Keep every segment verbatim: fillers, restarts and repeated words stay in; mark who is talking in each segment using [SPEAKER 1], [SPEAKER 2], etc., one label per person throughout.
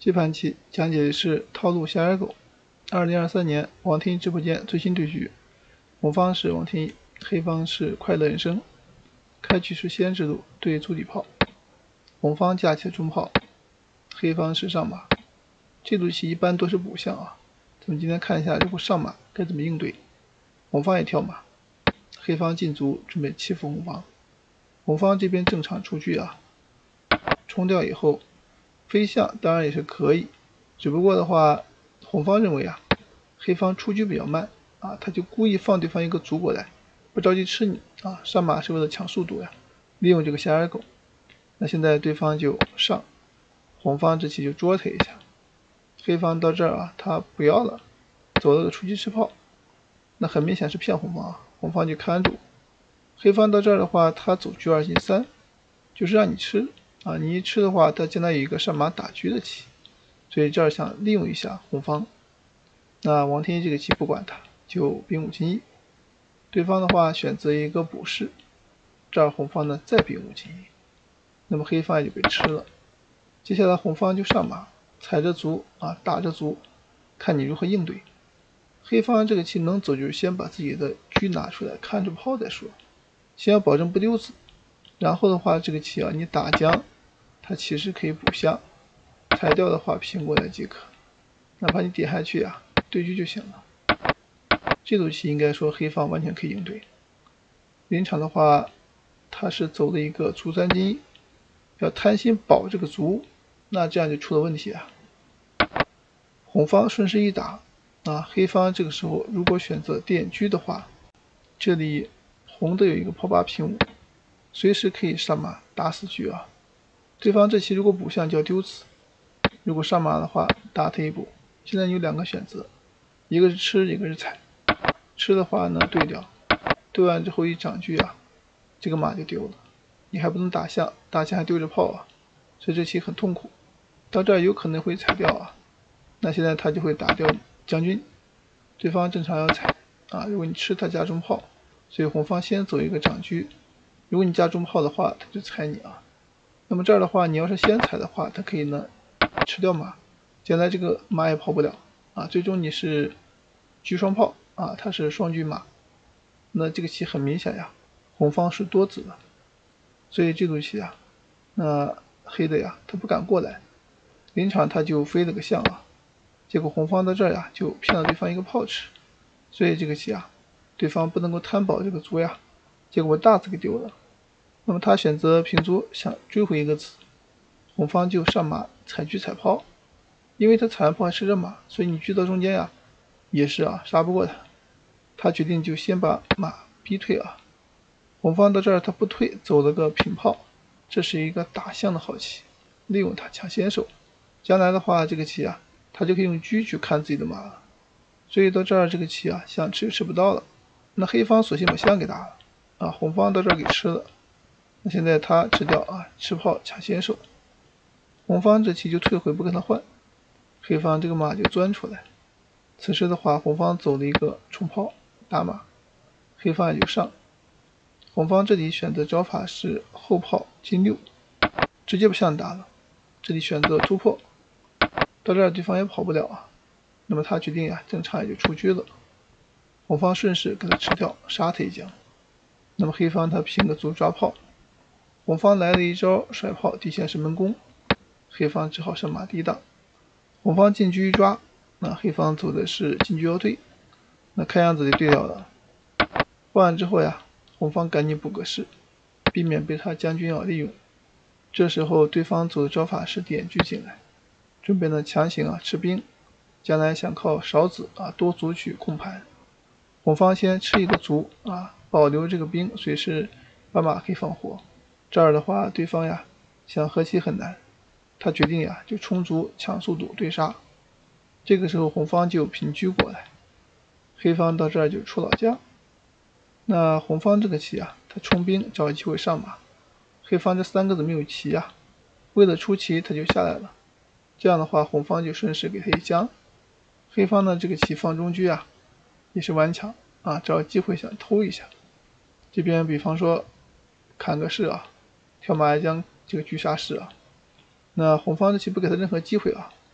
[SPEAKER 1] 这盘棋讲解的是套路瞎眼狗。二零二三年王天一直播间最新对局，红方是王天一，黑方是快乐人生。开局是先制度对足底炮，红方架起中炮，黑方是上马。这组棋一般都是补象啊，咱们今天看一下如果上马该怎么应对。红方也跳马，黑方进卒准备欺负红方。红方这边正常出车啊，冲掉以后飞象当然也是可以，只不过的话，红方认为啊，黑方出车比较慢啊，他就故意放对方一个卒过来，不着急吃你啊，上马是为了抢速度呀，利用这个瞎眼狗。那现在对方就上，红方这棋就捉他一下，黑方到这儿啊，他不要了，走了个出车吃炮，那很明显是骗红方啊，红方就看住。黑方到这儿的话，他走车二进三，就是让你吃啊，你一吃的话，他将来有一个上马打车的棋，所以这儿想利用一下红方。那王天一这个棋不管他，就兵五进一。对方的话选择一个补士，这儿红方呢再兵五进一，那么黑方也就被吃了。接下来红方就上马，踩着卒啊，打着卒，看你如何应对。黑方这个棋能走，就是先把自己的车拿出来，看着炮再说，先要保证不丢子。然后的话，这个棋啊，你打将，它其实可以补象，裁掉的话平过来即可，哪怕你点下去啊，对车就行了。这组棋应该说黑方完全可以应对。临场的话，他是走了一个卒三进一，要贪心保这个卒，那这样就出了问题啊。红方顺势一打啊，黑方这个时候如果选择点车的话，这里红的有一个炮八平五，随时可以上马打死车啊。对方这棋如果补象就要丢子，如果上马的话打他一步。现在你有两个选择，一个是吃，一个是踩。吃的话呢对掉，对完之后一长车啊，这个马就丢了，你还不能打象，打象还丢着炮啊，所以这棋很痛苦。到这儿有可能会踩掉啊，那现在他就会打掉将军，对方正常要踩啊，如果你吃他加中炮，所以红方先走一个长车，如果你加中炮的话，他就踩你啊。那么这儿的话，你要是先踩的话，他可以呢吃掉马，将来这个马也跑不了啊，最终你是车双炮啊，他是双车马，那这个棋很明显呀，红方是多子的，所以这组棋啊，那黑的呀，他不敢过来，临场他就飞了个象啊，结果红方到这儿呀，就骗了对方一个炮吃，所以这个棋啊，对方不能够贪保这个卒呀，结果大子给丢了。那么他选择平卒，想追回一个子，红方就上马踩车踩炮，因为他踩完炮还吃着马，所以你车到中间呀，也是啊杀不过他，他决定就先把马逼退啊。红方到这儿他不退，走了个平炮，这是一个打象的好棋，利用他抢先手，将来的话这个棋啊，他就可以用车去看自己的马了。所以到这儿这个棋啊，想吃也吃不到了。那黑方索性把象给打了啊，红方到这儿给吃了。那现在他吃掉啊，吃炮抢先手，红方这棋就退回不跟他换，黑方这个马就钻出来。此时的话，红方走了一个冲炮打马，黑方也就上。红方这里选择招法是后炮进六，直接把象打了。这里选择突破，到这儿对方也跑不了啊。那么他决定呀，正常也就出车了。红方顺势给他吃掉，杀他一将。那么黑方他平个卒抓炮。红方来了一招甩炮，底线是闷弓，黑方只好上马抵挡。红方进车一抓，那黑方走的是进车要对，那看样子得对掉了。换完之后呀，红方赶紧补个士，避免被他将军要利用。这时候对方走的招法是点车进来，准备呢强行啊吃兵，将来想靠少子啊多卒去控盘。红方先吃一个卒啊，保留这个兵，随时把马可以放活。这儿的话，对方呀想和棋很难，他决定呀就冲卒抢速度对杀。这个时候红方就平车过来，黑方到这儿就出老将。那红方这个棋啊，他冲兵找机会上马，黑方这三个子没有棋啊，为了出棋他就下来了。这样的话，红方就顺势给他一将。黑方呢这个棋放中车啊，也是顽强啊，找机会想偷一下。这边比方说砍个士啊，跳马一将这个车杀士啊，那红方这棋不给他任何机会啊，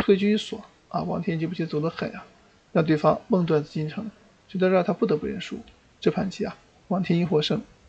[SPEAKER 1] 退居一所啊，王天一不仅走得狠啊，让对方梦断紫禁城，直到让他不得不认输。这盘棋啊，王天一获胜。